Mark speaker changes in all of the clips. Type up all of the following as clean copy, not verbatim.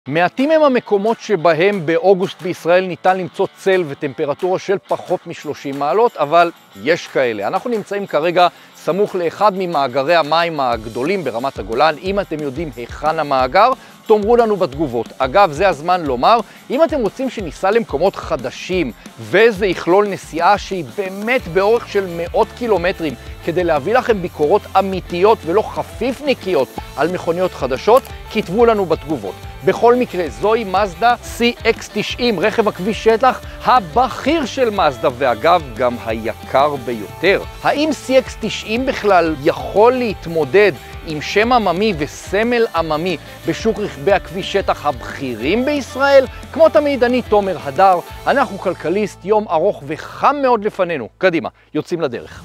Speaker 1: מעטים הם המקומות שבהם באוגוסט בישראל ניתן למצוא צל וטמפרטורה של פחות מ-30 מעלות, אבל יש כאלה. אנחנו נמצאים כרגע סמוך לאחד ממאגרי המים הגדולים ברמת הגולן. אם אתם יודעים היכן המאגר, תאמרו לנו בתגובות. אגב, זה הזמן לומר, אם אתם רוצים שניסע למקומות חדשים, וזה יכלול נסיעה שהיא באמת באורך של מאות קילומטרים, כדי להביא לכם ביקורות אמיתיות ולא חפיפניקיות על מכוניות חדשות, כתבו לנו בתגובות. בכל מקרה, זוהי מזדה CX-90, רכב הכביש שטח הבכיר של מזדה, ואגב, גם היקר ביותר. האם CX-90 בכלל יכול להתמודד עם שם עממי וסמל עממי בשוק רכבי הכביש שטח הבכירים בישראל? כמו תמיד, אני תומר הדר, אנחנו כלכליסט, יום ארוך וחם מאוד לפנינו. קדימה, יוצאים לדרך.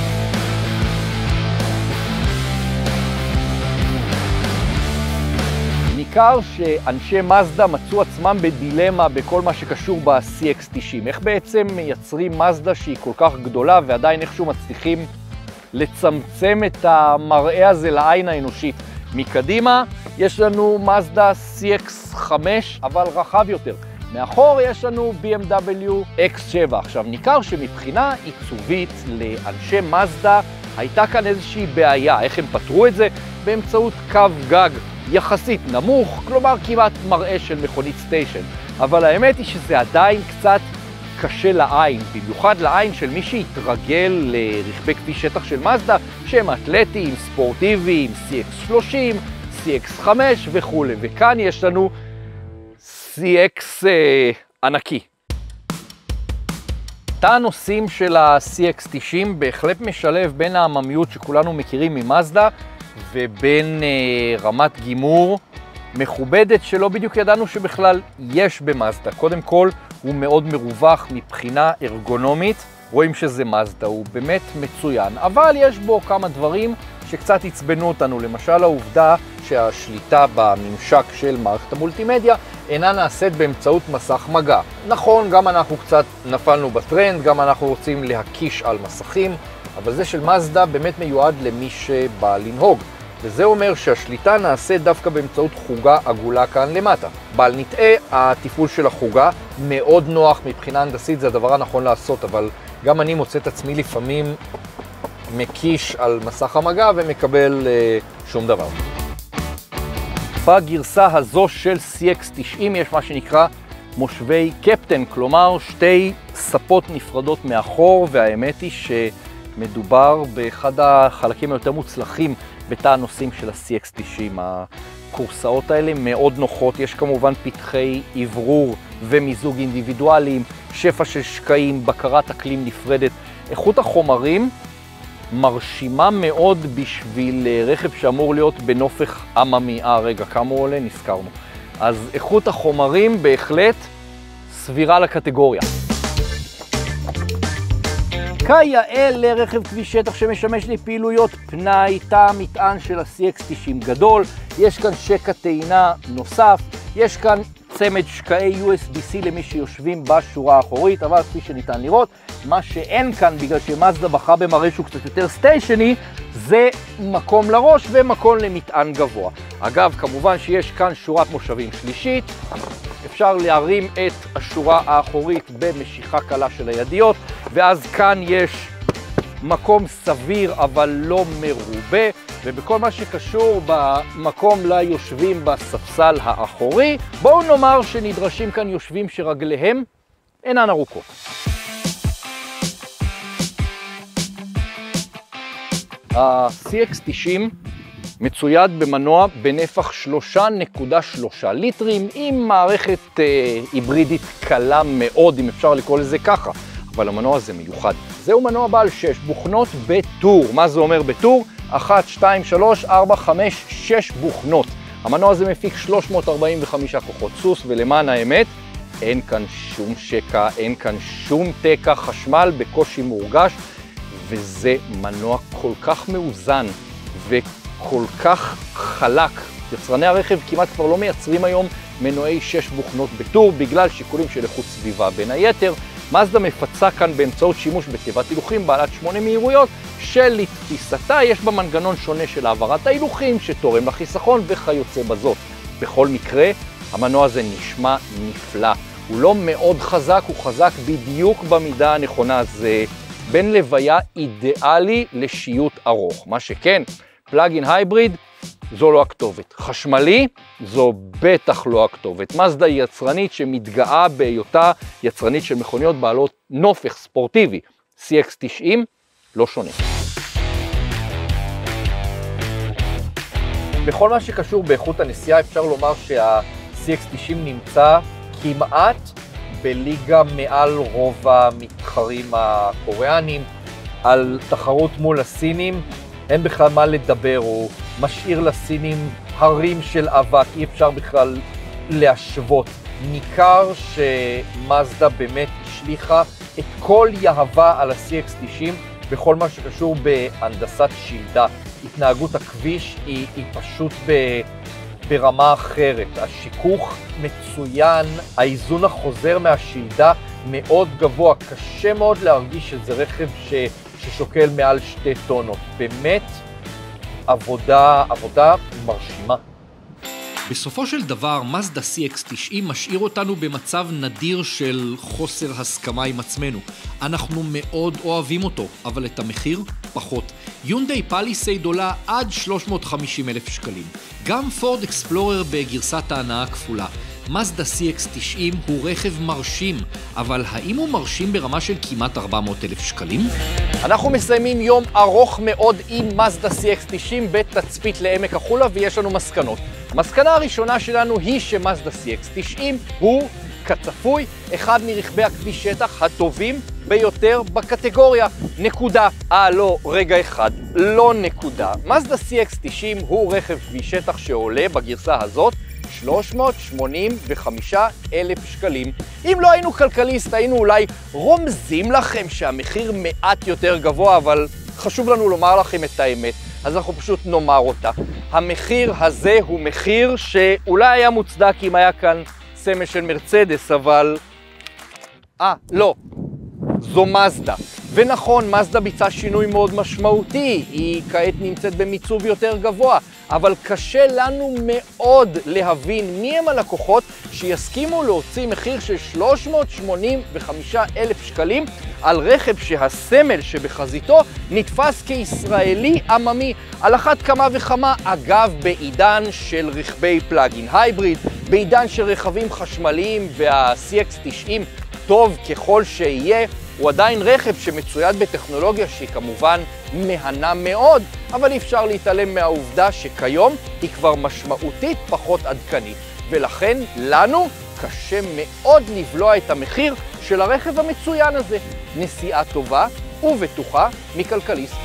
Speaker 1: ניכר שאנשי מזדה מצאו עצמם בדילמה בכל מה שקשור ב-CX-90. איך בעצם מייצרים מזדה שהיא כל כך גדולה ועדיין איכשהו מצליחים לצמצם את המראה הזה לעין האנושית? מקדימה יש לנו מזדה CX-5 אבל רחב יותר. מאחור יש לנו BMW X7. עכשיו ניכר שמבחינה עיצובית לאנשי מזדה הייתה כאן איזושהי בעיה. איך הם פתרו את זה? באמצעות קו גג יחסית נמוך, כלומר כמעט מראה של מכונית סטיישן. אבל האמת היא שזה עדיין קצת קשה לעין, במיוחד לעין של מי שהתרגל לרכבי כביש שטח של מזדה, שהם אתלטיים, ספורטיביים, CX-30, CX-5 וכו'. וכאן יש לנו CX ענקי. תא הנושאים של ה-CX-90 בהחלט משלב בין העממיות שכולנו מכירים ממזדה, ובין רמת גימור מכובדת שלא בדיוק ידענו שבכלל יש במזדה. קודם כל, הוא מאוד מרווח מבחינה ארגונומית. רואים שזה מזדה, הוא באמת מצוין. אבל יש בו כמה דברים שקצת עצבנו אותנו. למשל, העובדה שהשליטה בממשק של מערכת המולטימדיה אינה נעשית באמצעות מסך מגע. נכון, גם אנחנו קצת נפלנו בטרנד, גם אנחנו רוצים להקיש על מסכים, אבל זה של מזדה באמת מיועד למי שבא לנהוג. וזה אומר שהשליטה נעשית דווקא באמצעות חוגה עגולה כאן למטה. בל נטעה, התפעול של החוגה מאוד נוח מבחינה הנדסית, זה הדבר הנכון לעשות, אבל גם אני מוצא את עצמי לפעמים מקיש על מסך המגע ומקבל שום דבר. בגרסה הזו של CX-90 יש מה שנקרא מושבי קפטן, כלומר שתי ספות נפרדות מאחור, והאמת היא מדובר באחד החלקים היותר מוצלחים בתא הנושאים של ה-CX-90. הקורסאות האלה מאוד נוחות, יש כמובן פתחי עברור ומיזוג אינדיבידואליים, שפע של שקעים, בקרת אקלים נפרדת. איכות החומרים מרשימה מאוד בשביל רכב שאמור להיות בנופך עממי. רגע, כמה הוא עולה? נזכרנו. אז איכות החומרים בהחלט סבירה לקטגוריה. כיאה לרכב כביש שטח שמשמש לפעילויות פנאי, תא המטען של ה-CX-90 גדול, יש כאן שקע טעינה נוסף, יש כאן צמד שקעי USB-C למי שיושבים בשורה האחורית, אבל כפי שניתן לראות, מה שאין כאן בגלל שמזדה בחרה במראה שהוא קצת יותר סטיישני, זה מקום לראש ומקום למטען גבוה. אגב, כמובן שיש כאן שורת מושבים שלישית, אפשר להרים את השורה האחורית במשיכה קלה של הידיות, ואז כאן יש מקום סביר אבל לא מרובה, ובכל מה שקשור במקום ליושבים בספסל האחורי, בואו נאמר שנדרשים כאן יושבים שרגליהם אינן ארוכות. ה-CX-90 מצויד במנוע בנפח 3.3 ליטרים עם מערכת היברידית קלה מאוד, אם אפשר לקרוא לזה ככה, אבל המנוע הזה מיוחד. זהו מנוע בעל 6 בוכנות בטור. מה זה אומר בטור? 1, 2, 3, 4, 5, 6 בוכנות. המנוע הזה מפיק 345 כוחות סוס, ולמען האמת, אין כאן שום שקע, אין כאן שום תקע, חשמל בקושי מורגש, וזה מנוע כל כך מאוזן וכל כך חלק. יצרני הרכב כמעט כבר לא מייצרים היום מנועי 6 בוכנות בטור, בגלל שיקולים של איכות סביבה בין היתר. מזדה מפצה כאן באמצעות שימוש בתיבת הילוכים בעלת 8 מהירויות, שלתפיסתה יש בה מנגנון שונה של העברת ההילוכים שתורם לחיסכון וכיוצא בזאת. בכל מקרה, המנוע הזה נשמע נפלא. הוא לא מאוד חזק, הוא חזק בדיוק במידה הנכונה. זה בין לוויה אידיאלי לשיוט ארוך. מה שכן, פלאגין הייבריד זו לא הכתובת. חשמלי זו בטח לא הכתובת. מזדה היא יצרנית שמתגאה בהיותה יצרנית של מכוניות בעלות נופך ספורטיבי. CX-90 לא שונה. בכל מה שקשור באיכות הנסיעה אפשר לומר שה-CX-90 נמצא כמעט בליגה מעל רוב המתחרים הקוריאנים. על תחרות מול הסינים אין בכלל מה לדבר, הוא משאיר לסינים הרים של אבק, אי אפשר בכלל להשוות. ניכר שמזדה באמת השליחה את כל יהבה על ה-CX-90 בכל מה שקשור בהנדסת שלדה. התנהגות הכביש היא פשוט ברמה אחרת. השיכוך מצוין, האיזון החוזר מהשלדה מאוד גבוה, קשה מאוד להרגיש שזה רכב ששוקל מעל 2 טונות. באמת עבודה מרשימה.
Speaker 2: בסופו של דבר, מזדה CX-90 משאיר אותנו במצב נדיר של חוסר הסכמה עם עצמנו. אנחנו מאוד אוהבים אותו, אבל את המחיר פחות. יונדאי פליסייד עולה עד 350,000 שקלים. גם פורד אקספלורר בגרסת ההנאה הכפולה. מזדה CX-90 הוא רכב מרשים, אבל האם הוא מרשים ברמה של כמעט 400,000 שקלים?
Speaker 1: אנחנו מסיימים יום ארוך מאוד עם מזדה CX-90 בתצפית לעמק החולה, ויש לנו מסקנות. המסקנה הראשונה שלנו היא שמזדה CX-90 הוא כצפוי אחד מרכבי הכביש שטח הטובים ביותר בקטגוריה. נקודה. לא, רגע אחד, לא נקודה. מזדה CX-90 הוא רכב כביש שטח שעולה בגרסה הזאת 385,000 שקלים. אם לא היינו כלכליסט, היינו אולי רומזים לכם שהמחיר מעט יותר גבוה, אבל חשוב לנו לומר לכם את האמת, אז אנחנו פשוט נאמר אותה. המחיר הזה הוא מחיר שאולי היה מוצדק אם היה כאן סמל של מרצדס, אבל לא, זו מזדה. ונכון, מזדה ביצעה שינוי מאוד משמעותי, היא כעת נמצאת במיצוב יותר גבוה, אבל קשה לנו מאוד להבין מי הם הלקוחות שיסכימו להוציא מחיר של 385,000 שקלים על רכב שהסמל שבחזיתו נתפס כישראלי עממי. על אחת כמה וכמה, אגב, בעידן של רכבי פלאגין הייבריד, בעידן של רכבים חשמליים, וה-CX-90 טוב ככל שיהיה, הוא עדיין רכב שמצויד בטכנולוגיה שהיא כמובן מהנה מאוד, אבל אי אפשר להתעלם מהעובדה שכיום היא כבר משמעותית פחות עדכנית, ולכן לנו קשה מאוד לבלוע את המחיר של הרכב המצוין הזה. נסיעה טובה ובטוחה מכלכליסט.